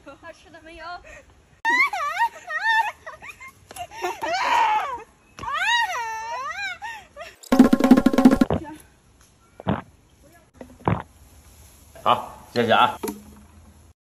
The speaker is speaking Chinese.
好吃的没有？ 好，谢谢啊。